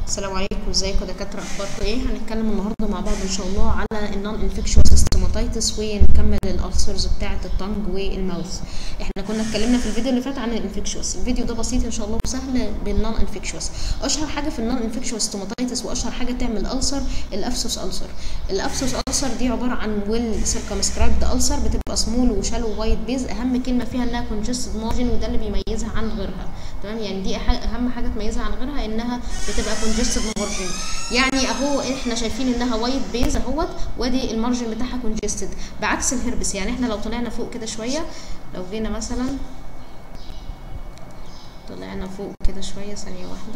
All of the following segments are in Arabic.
السلام عليكم، ازيكم يا دكاتره؟ اخباركم ايه؟ هنتكلم النهارده مع بعض ان شاء الله على النون انفكشوس ستوماتيتس ونكمل الالسرز بتاعه التانج والماوث. احنا كنا اتكلمنا في الفيديو اللي فات عن الانفكشوس. الفيديو ده بسيط ان شاء الله وسهل بالنون انفكشوس. اشهر حاجه في النون انفكشوس ستوماتيتس واشهر حاجه تعمل السر الافسوس السر. الافسوس السر دي عباره عن ويل سيركمسكرايبد السر، بتبقى سمول وشالو وايت بيز. اهم كلمه فيها انها كونجستد مارجن، وده اللي بيميزها عن غيرها. تمام، يعني دي اهم حاجه تميزها عن غيرها انها بتبقى كونجستد مارجن. يعني اهو احنا شايفين انها وايت بيز اهوت، وادي المارجن بتاعها كونجستد، بعكس الهربس. يعني احنا لو طلعنا فوق كده شويه، لو جينا مثلا طلعنا فوق كده شويه، ثانيه واحده،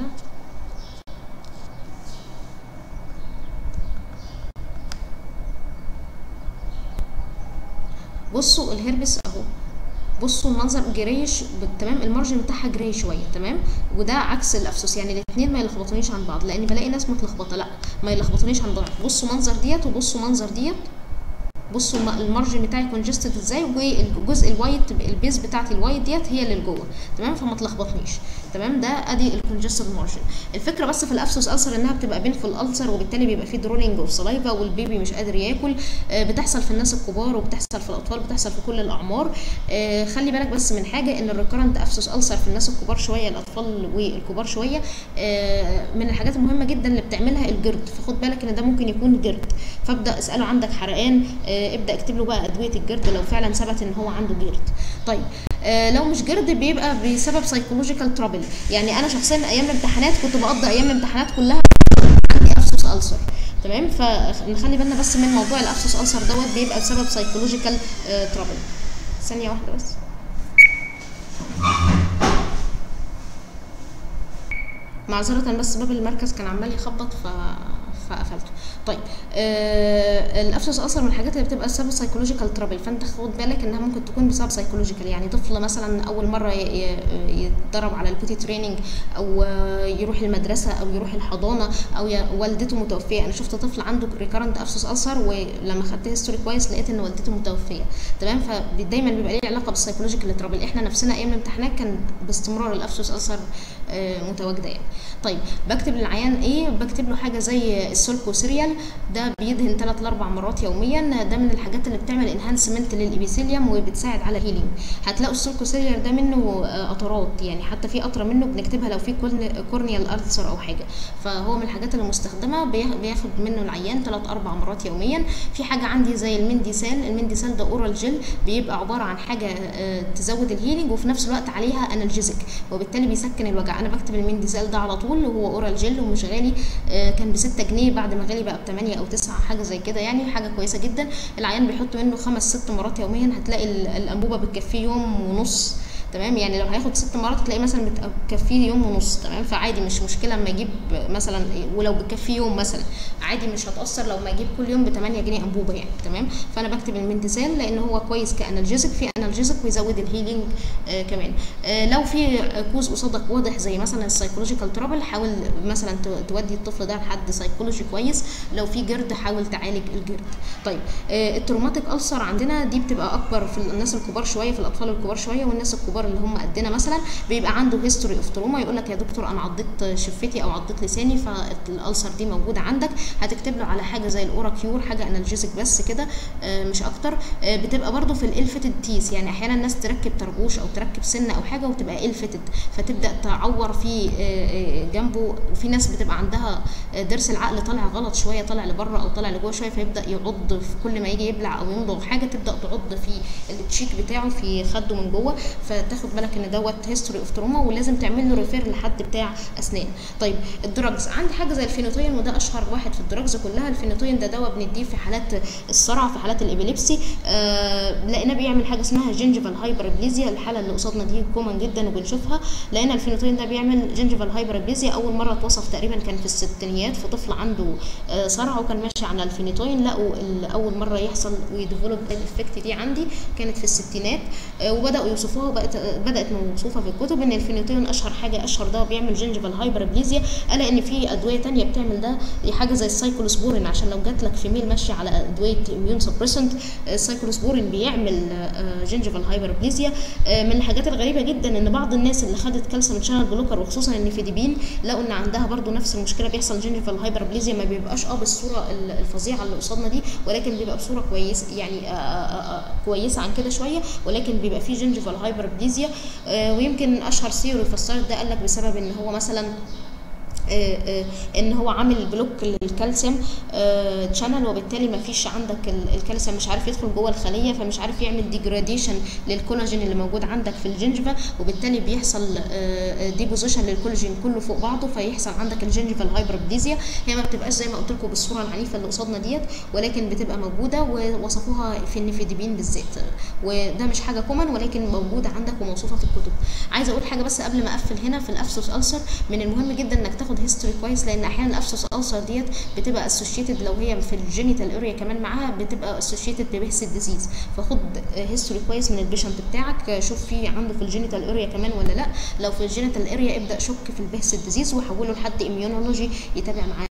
بصوا الهربس اهو، بصوا المنظر جريش تمام، المارجن بتاعها جراي شويه تمام، وده عكس الافسوس. يعني الاثنين ما يلخبطونيش عن بعض، لان بلاقي ناس متلخبطه، لا ما يلخبطونيش عن بعض. بصوا منظر ديت وبصوا منظر ديت، بصوا المارجن بتاعي كونجستد ازاي، والجزء الوايت البيز بتاعتي الوايت ديت هي اللي لجوه تمام، فما تلخبطنيش تمام. ده ادي الكونجستد مارجن. الفكره بس في الافسوس السر انها بتبقى بين في الالسر، وبالتالي بيبقى فيه درولينج اوف سلايفا، والبيبي مش قادر ياكل. بتحصل في الناس الكبار، وبتحصل في الاطفال، بتحصل في كل الاعمار. خلي بالك بس من حاجه، ان الريكرنت افسوس السر في الناس الكبار شويه، الاطفال والكبار شويه، من الحاجات المهمه جدا اللي بتعملها الجرد، فخد بالك ان ده ممكن يكون جرد. فابدا اساله عندك حرقان، ابدا اكتب له بقى ادويه الجرد لو فعلا ثبت ان هو عنده جرد. طيب لو مش جرد بيبقى بسبب سايكولوجيكال ترابل. يعني انا شخصيا ايام الامتحانات كنت بقضي ايام الامتحانات كلها عندي افسوس السر تمام، فنخلي بالنا بس من موضوع الافسوس السر دوت، بيبقى بسبب سايكولوجيكال ترابل. ثانيه واحده بس، معذرة بس باب المركز كان عمال يخبط فقفلته. طيب الافسوس اصلا من الحاجات اللي بتبقى بسبب سايكولوجيكال ترابل، فانت خد بالك انها ممكن تكون بسبب سايكولوجيكال. يعني طفل مثلا اول مره يتدرب على البوتي تريننج، او يروح المدرسه، او يروح الحضانه، او والدته متوفيه. انا شفت طفل عنده ريكارنت افسوس السر، ولما خدت هيستوري كويس لقيت ان والدته متوفيه تمام. فدايما بيبقى ليه علاقه بالسايكولوجيكال ترابل. احنا نفسنا ايام الامتحانات كان باستمرار الافسوس السر متواجده يعني. طيب بكتب للعيان ايه؟ بكتب له حاجه زي السولكو سيريال، ده بيدهن 3 ل 4 مرات يوميا. ده من الحاجات اللي بتعمل انهانسمنت للابيثيليوم وبتساعد على الهيلينج. هتلاقوا السولكو سيريال ده منه قطرات، يعني حتى في قطره منه بنكتبها لو في كورنيال ألسر او حاجه، فهو من الحاجات اللي مستخدمه. بياخد منه العيان 3 4 مرات يوميا. في حاجه عندي زي المنديسال. المنديسال ده اورال جل، بيبقى عباره عن حاجه تزود الهيلينج، وفي نفس الوقت عليها انالجيزك، وبالتالي بيسكن الوجع. انا بكتب المنديسال ده على طول، وهو اورال جل ومش غالي. كان ب6 جنيه، بعد ما غالي بقى ب8 او 9 حاجه زي كده، يعني حاجه كويسه جدا. العيان بيحط منه 5 6 مرات يوميا، هتلاقي الانبوبه بتكفيه يوم ونص تمام. يعني لو هياخد 6 مرات تلاقي مثلا بتكفيه يوم ونص تمام، فعادي مش مشكله اما يجيب مثلا، ولو بتكفيه يوم مثلا عادي مش هتاثر لو ما يجيب كل يوم ب8 جنيه انبوبه يعني تمام. فانا بكتب المنتزال لان هو كويس كانالجيزك، في انالجيزك ويزود الهيلينج كمان. لو في كوز قصادك واضح زي مثلا السايكولوجيكال ترابل، حاول مثلا تودي الطفل ده لحد سايكولوجي كويس. لو في جرد حاول تعالج الجرد. طيب التروماتيك ألسر عندنا دي بتبقى اكبر في الناس الكبار شويه، في الاطفال الكبار شويه، والناس الكبار اللي هم قدنا مثلا بيبقى عنده هيستوري اوف تروما. يقول لك يا دكتور انا عضيت شفتي او عضيت لساني، فالالسر دي موجوده عندك. هتكتب له على حاجه زي الاورا كيور، حاجه انالجيزك بس كده مش اكتر. بتبقى برده في الالفتد تيس، يعني احيانا الناس تركب طربوش او تركب سنه او حاجه وتبقى الفتد، فتبدا تعور في جنبه. وفي ناس بتبقى عندها ضرس العقل طالع غلط شويه، طالع لبره او طالع لجوه شويه، فيبدا يعض في كل ما يجي يبلع او يمضغ حاجه، تبدا تعض في التشيك بتاعه في خده من جوه. فتاخد بالك ان دوت هيستوري اوف تروما، ولازم تعمل له ريفير لحد بتاع اسنان. طيب الدراجز عندي حاجه زي الفينوتوين، وده اشهر واحد في الدراجز كلها. الفينوتوين ده دواء بنديه في حالات الصرع، في حالات الابيليبسي. لقينا بيعمل حاجه اسمها جينجيفال هايبربليزيا، الحاله اللي قصادنا دي كومن جدا وبنشوفها. لقينا الفينوتوين ده بيعمل جينجيفال هايبربليزيا. اول مره اتوصف تقريبا كان في الستينيات في طفل عنده صرع وكان ماشي على الفينوتوين، لقوا اول مره يحصل ويديفلوب الافكت دي عندي كانت في الستينات، وبداوا يوصفوها وبقت بدات موصوفه في الكتب ان الفينوتين اشهر حاجه، اشهر دواء بيعمل جنجفال هايبربليزيا، الا ان في ادويه تانية بتعمل ده، حاجه زي السايكلوسبورين. عشان لو جات لك فيميل ماشيه على ادويه اميون سبريسنت، السايكلوسبورين بيعمل جنجفال هايبربليزيا. من الحاجات الغريبه جدا ان بعض الناس اللي خدت كالسيوم شانل بلوكر وخصوصا النيفيديبين لقوا ان عندها برضو نفس المشكله، بيحصل جنجفال هايبربليزيا، ما بيبقاش بالصوره الفظيعه اللي قصادنا دي، ولكن بيبقى بصوره كويس يعني كويسه عن كده شويه، ولكن بيبقى فيه جنجفال هايبربليزيا. ويمكن اشهر ثيوري فسرت ده، قال لك بسبب ان هو مثلا ان هو عامل بلوك للكالسيوم تشانل، وبالتالي ما فيش عندك الكالسيوم مش عارف يدخل جوه الخليه، فمش عارف يعمل ديجراديشن للكولاجين اللي موجود عندك في الجنجفه، وبالتالي بيحصل ديبوزيشن للكولاجين كله فوق بعضه، فيحصل عندك الجنجفال هايبربليزيا. هي ما بتبقاش زي ما قلت لكم بالصوره العنيفه اللي قصادنا ديت، ولكن بتبقى موجوده، ووصفوها في النيفيديبين بالذات، وده مش حاجه كومن ولكن موجوده عندك وموصوفه في الكتب. عايزه اقول حاجه بس قبل ما اقفل هنا في الافسوس ألسر، من المهم جدا انك تاخد هيستوري كويس، لان احيانا الافسوس ألسر ديت بتبقى اسوشيتد لو هي في الجينيتال اريا كمان معاها، بتبقى اسوشيتد ببهس الديزيز. فخد هيستوري كويس من البيشنت بتاعك، شوف في عنده في الجينيتال اريا كمان ولا لا، لو في الجينيتال اريا ابدا شك في البهس الديزيز وحوله لحد اميونولوجي يتابع معاه.